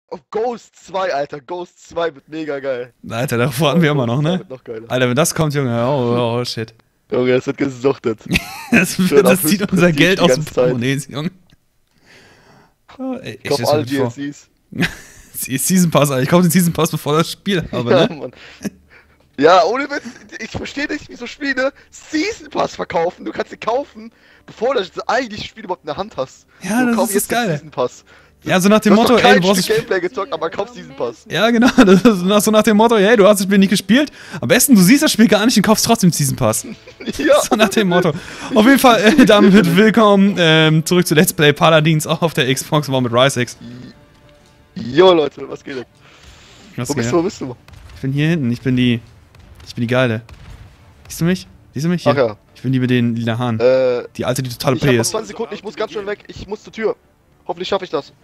Auf Ghost 2, Alter. Ghost 2 wird mega geil. Alter, da warten wir immer noch, ne? Wird noch geiler. Alter, wenn das kommt, Junge, oh shit. Junge, das wird gesuchtet. Das zieht unser Geld aus dem Portemonnaie, Junge. Oh, ey, Ich kauf alle DLCs. Season Pass, Alter. Ich kaufe den Season Pass, bevor das Spiel habe, Ja, ne? Mann. Ja, ohne Witz, ich verstehe nicht, wieso Spiele Season Pass verkaufen. Du kannst ihn kaufen, bevor du das eigentliche Spiel überhaupt in der Hand hast. Ja, Du das kaufst ist jetzt den geil. Season Pass. Ja, so nach dem Du hast Motto, doch ey, kein du brauchst Stück Gameplay gezockt, aber kaufst Season Pass. Ja, genau, das ist so nach dem Motto, hey, du hast das Spiel nicht gespielt. Am besten, du siehst das Spiel gar nicht und kaufst trotzdem Season Pass. Ja. So nach dem Motto. Auf jeden Fall, damit willkommen zurück zu Let's Play Paladins, auch auf der Xbox One mit Rise X. Jo, Leute, was geht denn? Was Wo geht? bist du, wo bist du? Ich bin hier hinten, ich bin die Geile. Siehst du mich? Siehst du mich? Hier. Ach ja. Ich bin die mit den lila Haaren. Die alte, die totale Ich hab P noch ist. 20 Sekunden, ich muss ganz schön weg. Ich muss zur Tür. Hoffentlich schaffe ich das.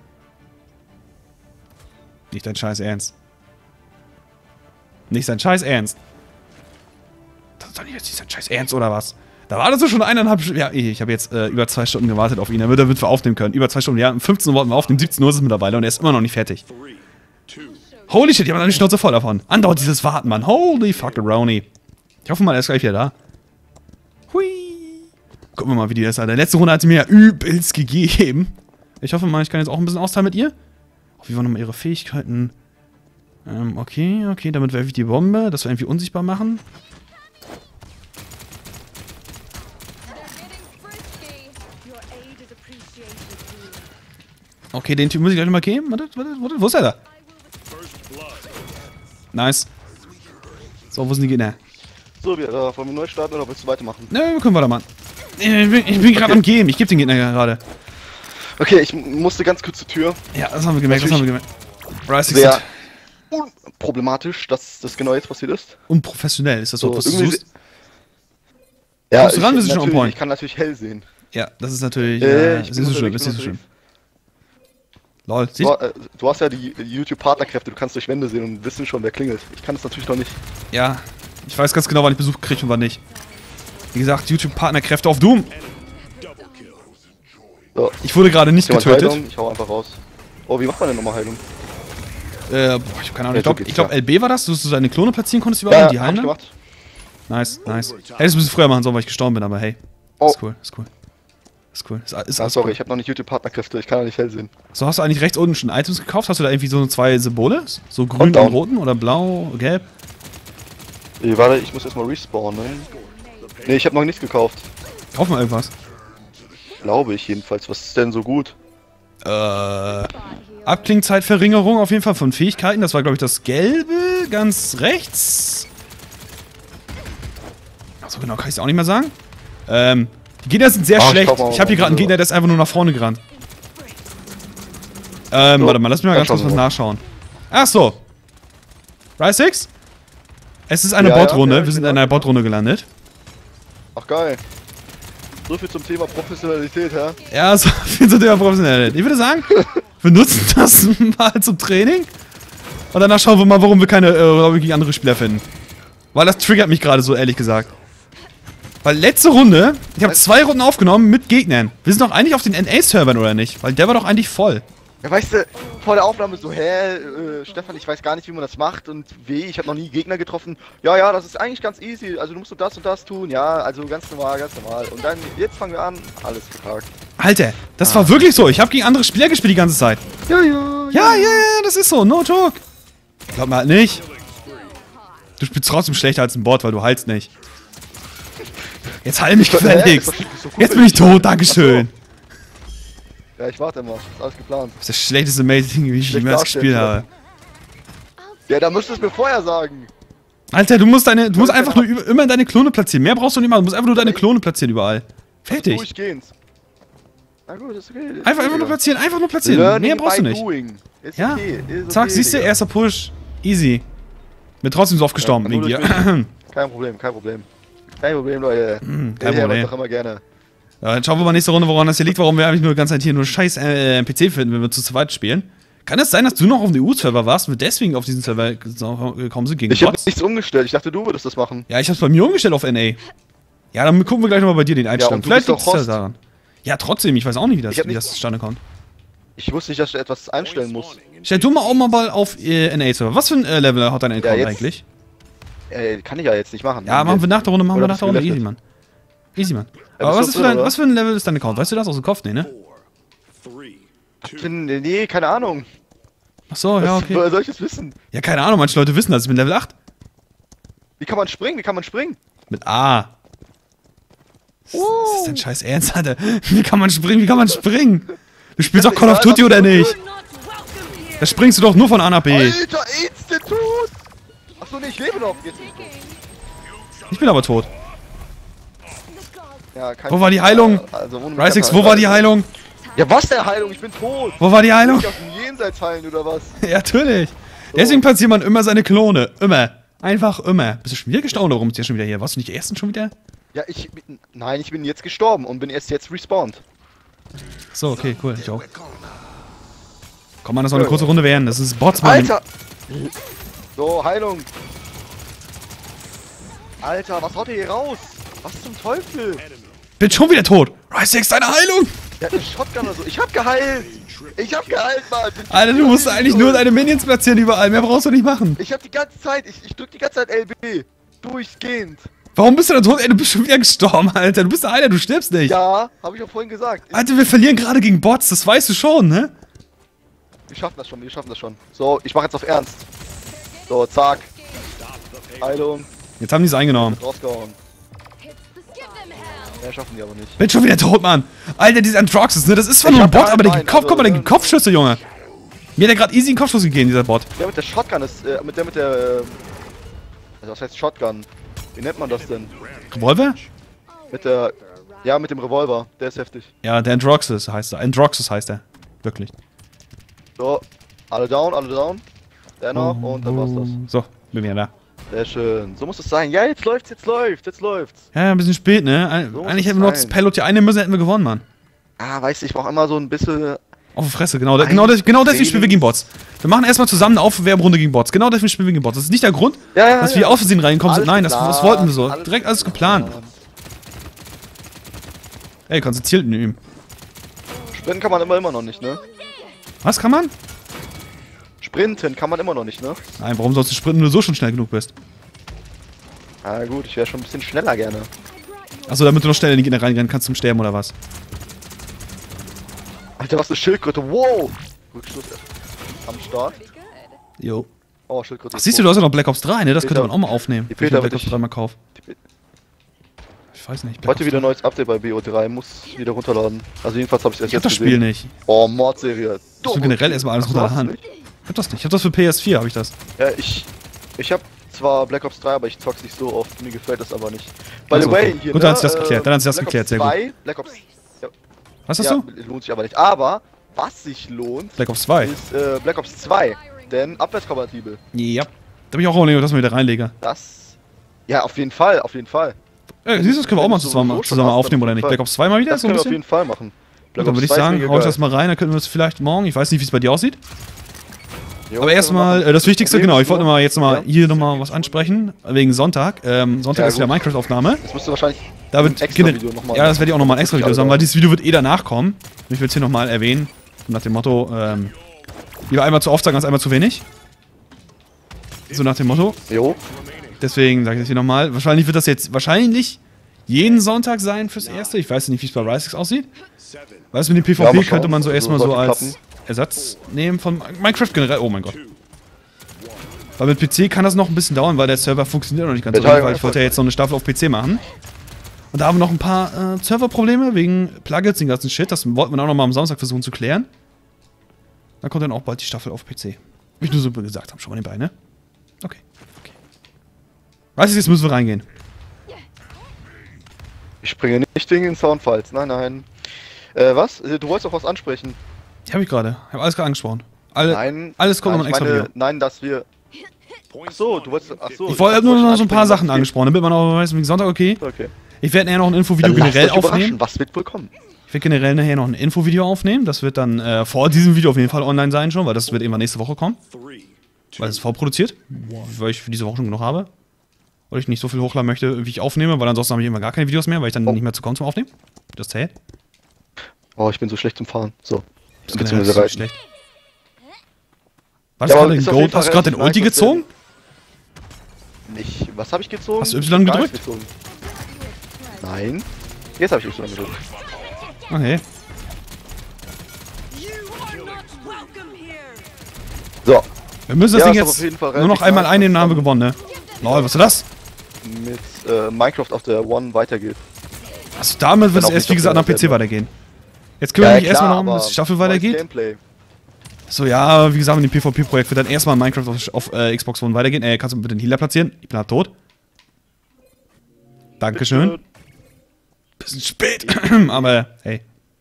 Nicht dein Scheiß Ernst. Nicht dein Scheiß Ernst. Das ist doch nicht dein Scheiß Ernst, oder was? Da wartest du schon 1,5 Stunden. Ja, ich habe jetzt über 2 Stunden gewartet auf ihn, damit wir aufnehmen können. Über 2 Stunden. Ja, um 15 Uhr wollten wir aufnehmen, 17 Uhr ist es mittlerweile und er ist immer noch nicht fertig. Holy shit, ich habe eine Schnauze voll davon. Andauert dieses Warten, Mann. Holy fuckeroni. Ich hoffe mal, er ist gleich wieder da. Hui. Gucken wir mal, wie die das hat. Der letzte Runde hat sie mir ja übelst gegeben. Ich hoffe mal, ich kann jetzt auch ein bisschen austeilen mit ihr. Wie waren nochmal ihre Fähigkeiten? Okay, damit werfe ich die Bombe, dass wir irgendwie unsichtbar machen. Okay, den Typ muss ich gleich nochmal geben. Warte, wo ist er da? Nice. So, wo sind die Gegner? So, wir wollen wir neu starten oder willst du weitermachen? Ne, wir können weitermachen. Ich bin gerade am Gehen, ich gebe den Gegner gerade. Okay, ich musste ganz kurz zur Tür. Ja, das haben wir gemerkt, Rise X Sehr unproblematisch, dass das genau jetzt passiert ist. unprofessionell, ist das so, was du irgendwie suchst? Ja, Kommst du ran, bist du schon on point? ich kann natürlich hell sehen. Ja, das ist natürlich, ich ist bin nicht so schlimm, unterwegs, ist nicht so schlimm. unterwegs. Lol, siehst Du hast ja die YouTube-Partnerkräfte, du kannst durch Wände sehen und wissen schon, wer klingelt. Ich kann das natürlich noch nicht. ja, ich weiß ganz genau, wann ich Besuch kriege und wann nicht. Wie gesagt, YouTube-Partnerkräfte auf Doom. So, Ich wurde gerade nicht ich hab mal getötet. Heilung, ich hau einfach raus. Oh, wie macht man denn nochmal Heilung? Boah, ich hab keine Ahnung. Ja, Ich glaube, LB war das, dass du deine Klone platzieren konntest überall Ja, und die hab heilen ich dann? gemacht. Nice. Hätte es ein bisschen früher machen sollen, weil ich gestorben bin, aber hey. Oh. Ist cool. Ist alles Sorry, cool. ich habe noch nicht YouTube-Partnerkräfte, ich kann ja nicht hell sehen. So, hast du eigentlich rechts unten schon Items gekauft? Hast du da irgendwie so 2 Symbole? So grün Und down. und roten oder blau, gelb? Warte, ich muss erstmal respawnen. Ne, ich habe noch nichts gekauft. Kauf mal irgendwas. Glaube ich jedenfalls. Was ist denn so gut? Abklingzeitverringerung auf jeden Fall von Fähigkeiten. Das war, glaube ich, das Gelbe. Ganz rechts. So genau kann ich es auch nicht mehr sagen. Die Gegner sind sehr ich schlecht. kauf mal Ich habe hier gerade einen Gegner, der ist einfach nur nach vorne gerannt. Warte mal, lass mich mal ganz kurz was nachschauen. Ach so. Rise 6? Es ist eine Ja, Botrunde. ja, Wir sind in einer Botrunde gelandet. Ach geil. So viel zum Thema Professionalität, ja? Ja, so viel zum Thema professionell. Ich würde sagen, wir nutzen das mal zum Training. Und danach schauen wir mal, warum wir keine wirklich andere Spieler finden. Weil das triggert mich gerade so, ehrlich gesagt. Weil letzte Runde, ich habe 2 Runden aufgenommen mit Gegnern. Wir sind doch eigentlich auf den NA-Servern, oder nicht? Weil der war doch eigentlich voll. Ja, weißt du, vor der Aufnahme so, Stefan, ich weiß gar nicht, wie man das macht und ich habe noch nie Gegner getroffen. Ja, das ist eigentlich ganz easy, also du musst so das und das tun, ja, also ganz normal. Und dann, jetzt fangen wir an, alles verkackt. Alter, das war wirklich so. Ich habe gegen andere Spieler gespielt die ganze Zeit. Ja, das ist so, no joke. Glaub mir halt nicht. Du spielst trotzdem schlechter als ein Bot, weil du heilst nicht. Jetzt heil mich gefälligst. Jetzt bin ich tot, dankeschön. Ja, ich warte immer, ist alles geplant. Das ist das schlechteste Amazing, wie ich Schlecht jemals gespielt darstellen, habe. Ja, da müsstest du es mir vorher sagen. Alter, du musst einfach nur immer deine Klone platzieren. Mehr brauchst du nicht machen. Du musst einfach nur deine Klone platzieren überall. Fertig. Durchgehend. Na gut, ist okay. Einfach nur platzieren, Mehr brauchst du nicht. Ist Ja. okay, ist Zack, okay, siehst du, Digga. erster Push. Easy. Bin trotzdem so oft gestorben wegen dir. Kein Problem, Leute. Kein Der Herr Problem. macht doch immer gerne. Ja, dann schauen wir mal nächste Runde, woran das hier liegt, warum wir eigentlich nur die ganze Zeit hier nur scheiß PC finden, wenn wir zu zweit spielen. Kann es sein, dass du noch auf dem EU-Server warst und wir deswegen auf diesen Server gekommen sind gegen Ich habe Bots? nichts umgestellt, ich dachte, du würdest das machen. Ja, ich hab's bei mir umgestellt auf NA. Ja, dann gucken wir gleich nochmal bei dir den Einstellungen. und du Vielleicht bist liegt doch es ja Host. daran. Ja, trotzdem, ich weiß auch nicht, Ich hab wie nicht- das zustande kommt. Ich wusste nicht, dass ich etwas einstellen muss. Stell du mal auch mal auf NA-Server. Was für ein Level hat dein Account jetzt- eigentlich? Kann ich ja jetzt nicht machen. Ja, machen wir nach der Runde, machen wir Oder nach der Runde. bist du Easy, Mann. Easy, Mann. Ja, Aber bist du drin, oder? was für ein Level ist dein Account? Weißt du das aus dem Kopf? Nee, ne? Nee, keine Ahnung. Achso, ja, okay. Woher soll ich das wissen? Ja, keine Ahnung, manche Leute wissen das. Ich bin Level 8. Wie kann man springen? Wie kann man springen? Mit A. Das ist dein scheiß Ernst, Alter. Wie kann man springen? Wie kann man springen? Du spielst doch Call of Duty oder nicht? Da springst du doch nur von A nach B. Alter, Institut! Achso, nee, ich lebe noch. Jetzt. Ich bin aber tot. Ja, kein Wo war die Heilung? Also, Rysix, wo war die Heilung? Ja, was der Heilung? Ich bin tot. Wo war die Heilung? Soll ich aus dem Jenseits heilen oder was? Ja, natürlich. Deswegen platziert man immer seine Klone. Immer. Einfach immer. Bist du schon wieder gestorben oder warum ist der schon wieder hier? Warst du nicht die ersten schon wieder? Ja, nein, ich bin jetzt gestorben und bin erst jetzt respawned. So, okay, cool. Ich auch. Komm, man, das soll eine kurze Runde werden. Das ist Bots, Mann. Alter! So, Heilung. Alter, was haut ihr hier raus? Was zum Teufel? Bin schon wieder tot. Rysix, deine Heilung! Der hat eine Shotgun oder so. Ich hab geheilt! Ich hab geheilt, Mann! Alter, du musst eigentlich nur deine Minions platzieren überall. Mehr brauchst du nicht machen. Ich hab die ganze Zeit, ich drück die ganze Zeit LB. Durchgehend. Warum bist du da tot? Ey, du bist schon wieder gestorben, Alter. Du bist der Heiler, du stirbst nicht. Ja, hab ich auch vorhin gesagt. Alter, wir verlieren gerade gegen Bots. Das weißt du schon, ne? Wir schaffen das schon, wir schaffen das schon. So, ich mach jetzt auf Ernst. So, zack. Heilung. Jetzt haben die es eingenommen. Rausgehauen. Ja, schaffen die aber nicht. Bin schon wieder tot, Mann. Alter, dieser Androxus, ne? Das ist zwar Ich nur ein hab Bot, da aber der einen, gibt Kopf, also, guck mal, der gibt Kopfschüsse, Junge. Mir hat der gerade easy einen Kopfschuss gegeben, dieser Bot. Der mit der Shotgun ist, also was heißt Shotgun? Wie nennt man das denn? Revolver? Ja, mit dem Revolver. Der ist heftig. Ja, der Androxus heißt er. Androxus heißt er. Wirklich. So, alle down. Der noch und dann war's das. So, bin wieder da. Sehr schön. So muss es sein. Ja, jetzt läuft's. Ja, ein bisschen spät, ne? So muss Eigentlich es hätten wir noch das sein. Pilot hier einnehmen müssen, hätten wir gewonnen, Mann. Ah, weißt du, ich brauch immer so ein bisschen... Auf die Fresse, genau deswegen spielen wir gegen Bots. Wir machen erstmal zusammen eine Aufwärmrunde gegen Bots. Genau deswegen spielen wir gegen Bots. Das ist nicht der Grund, dass wir auf Versehen reinkommen sind. Nein, das wollten wir so. Direkt alles geplant. Ey, konzentriert üben. Sprinten kann man immer noch nicht, ne? Was kann man? Sprinten kann man immer noch nicht, ne? Nein, warum sollst du sprinten, wenn du so schon schnell genug bist? Ah gut, ich wäre schon ein bisschen schneller gerne. Achso, damit du noch schneller in die Gegner reinrennen kannst zum Sterben oder was? Alter, was eine Schildkröte. Wow! Rückstoß am Start. Jo. Oh, Schildkröte. Ach, siehst du, du hast ja noch Black Ops 3, ne? Das könnte Peter, man auch mal aufnehmen. die Wenn ich Peter mir Black wird Ops 3 mal kaufe. Die- Ich weiß nicht. Black Heute Ops wieder 3. neues Update bei BO3. Muss wieder runterladen. Also jedenfalls habe ich es Ich hab erst das jetzt Spiel gesehen. nicht. Oh, Mordserie. Ich will generell erstmal alles Ach, du hast es runterladen. nicht? Ich hab das nicht. Ich hab das für PS4, hab ich das. Ja, ich habe zwar Black Ops 3, aber ich zock's nicht so oft. Mir gefällt das aber nicht. By Ach the so, way, okay. hier, Gut, dann hat sich das geklärt. Dann hat sich das Black geklärt, Ops sehr gut. 2, Black Ops... Was hast ja, du? lohnt sich aber nicht. Aber, was sich lohnt, Black Ops 2. ist Black Ops 2. Denn abwärtskompatibel. Ja. Da bin ich auch überlegt, dass man wieder reinlege. Das... Ja, auf jeden Fall, auf jeden Fall. Siehst du, das können wir auch mal Wenn du zusammen sowieso schon zusammen hast, aufnehmen, dann oder auf nicht? jeden Black Ops 2 mal wieder? Das So ein können wir auf bisschen? jeden Fall machen. Gut, dann würde ich 2 ist sagen, mega hau ich geil. das mal rein, dann könnten wir es vielleicht morgen, ich weiß nicht, wie es bei dir aussieht. Jo, Aber können erstmal, wir machen. das Wichtigste, Problem genau, ist ich wollte nur- mal jetzt mal Ja. hier nochmal was ansprechen, wegen Sonntag. Sonntag Ja, ist wieder gut. Minecraft-Aufnahme. Das müsste wahrscheinlich Da wird ein extra Video nochmal. Ja, das werde ich auch nochmal ein extra Video Ja, sagen, ja. weil dieses Video wird eh danach kommen. Ich will es hier nochmal erwähnen. Nach dem Motto, lieber einmal zu oft sagen als einmal zu wenig. So nach dem Motto. Jo. Deswegen sage ich das hier nochmal. Wahrscheinlich wird das jetzt jeden Sonntag sein fürs Erste. Ich weiß nicht, wie es bei Rysix aussieht. Weil es mit dem PvP Ja, mal schauen. könnte man so Also, erstmal so sollte als klappen. Ersatz nehmen von Minecraft generell. Oh mein Gott. Weil mit PC kann das noch ein bisschen dauern, weil der Server funktioniert noch nicht ganz so Total gut, weil ich wollte ja jetzt noch eine Staffel auf PC machen. Und da haben wir noch ein paar Serverprobleme wegen Plugins, den ganzen Shit. Das wollten wir auch noch mal am Samstag versuchen zu klären. Dann kommt dann auch bald die Staffel auf PC. Wie ich nur so gesagt habe, schon mal nebenbei, ne? Okay. Weißt du, jetzt müssen wir reingehen. Ich springe nicht wegen den Soundfiles. Nein, nein. Was? Du wolltest doch was ansprechen. Die habe ich gerade. Ich habe alles gerade angesprochen. Nein. Alles kommt nein, noch ein extra ich meine, Video. Nein, dass wir... Ach so, du wolltest... Ach so. Ich wollte nur noch so ein paar Sachen ansprechen. angesprochen, damit man auch weiß, wegen Sonntag okay. Okay. Ich werde nachher noch ein Infovideo Dann lasst generell euch überraschen, aufnehmen. was wird wohl kommen? Ich werde generell nachher noch ein Infovideo aufnehmen. Das wird dann vor diesem Video auf jeden Fall online sein schon, weil das wird irgendwann nächste Woche kommen. Weil es ist vorproduziert. Weil ich für diese Woche schon genug habe. Weil ich nicht so viel hochladen möchte, wie ich aufnehme, weil ansonsten habe ich immer gar keine Videos mehr, weil ich dann nicht mehr zu komme zum Aufnehmen. Das zählt. Oh, ich bin so schlecht zum Fahren. So. Das Beziehungsweise ist so reiten. schlecht. War das Ja, gerade aber ein ist auf jeden Goat? Fall Hast du gerade den relativ Ulti nice, was gezogen? Nicht. Was habe ich gezogen? Hast du Y Gar nichts gedrückt? gezogen. Nein. Jetzt habe ich Y gedrückt. Okay. So, Wir müssen das Ja, Ding ist aber jetzt auf jeden Fall nur noch relativ einmal nice, einnehmen, dann dass haben wir dann- gewonnen, ne? Lol, was ist das? mit Minecraft auf der One weitergeht. Also damit wird Dann es auch erst, nicht wie gesagt, am auf der PC Welt, ne? weitergehen. Jetzt kümmere ich mich erstmal darum, aber dass die Staffel neues weitergeht. Gameplay. So, ja, wie gesagt, mit dem PvP-Projekt wird dann erstmal Minecraft auf Xbox One weitergehen. Kannst du bitte den Healer platzieren? Ich bin halt tot. Dankeschön. Bisschen spät, aber hey.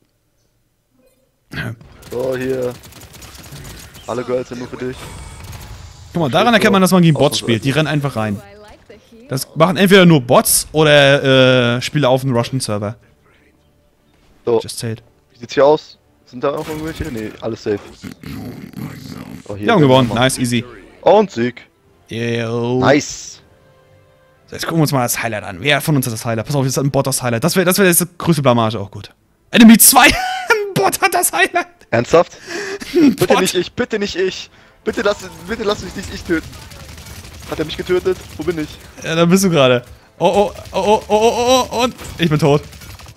So, hier. Alle Girls sind nur für dich. Guck mal, daran erkennt man, dass man gegen Bots spielt. Die rennen einfach rein. Das machen entweder nur Bots oder Spieler auf dem Russian-Server. So, Just zählt. wie sieht's hier aus? Sind da noch irgendwelche? Nee, alles safe. Oh, hier Wir haben gewonnen. nochmal. Nice, easy. Und Sieg. Yo. Nice. So, jetzt gucken wir uns mal das Highlight an. Wer von uns hat das Highlight? Pass auf, jetzt hat ein Bot das Highlight. Das wäre jetzt die größte Blamage. Auch gut. Enemy 2. Ein Bot hat das Highlight. Ernsthaft? Bitte Bot. nicht ich, bitte nicht ich. Bitte lass mich nicht ich töten. Hat er mich getötet? Wo bin ich? Ja, da bist du gerade. Oh, und ich bin tot.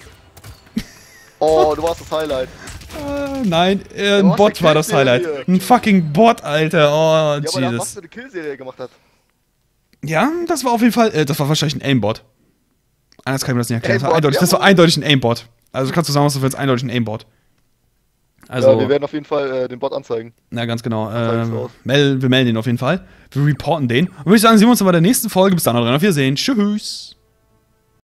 Oh, du warst das Highlight. Nein, Du ein hast Bot eine war das Killserie. Highlight. Ein fucking Bot, Alter. Oh, Ja, aber da was Jesus. für eine Killserie gemacht hat. Ja, das war auf jeden Fall, das war wahrscheinlich ein Aimbot. Anders kann ich mir das nicht erklären. Aimbot, Das war jawohl. eindeutig ein Aimbot. Also kannst du sagen, was du willst, eindeutig ein Aimbot. Also, Ja, wir werden auf jeden Fall den Bot anzeigen. na ganz genau. sag ich's aus. Wir melden den auf jeden Fall. Wir reporten den. Und würde ich sagen, sehen wir uns dann bei der nächsten Folge. Bis dann, auf Wiedersehen. Tschüss.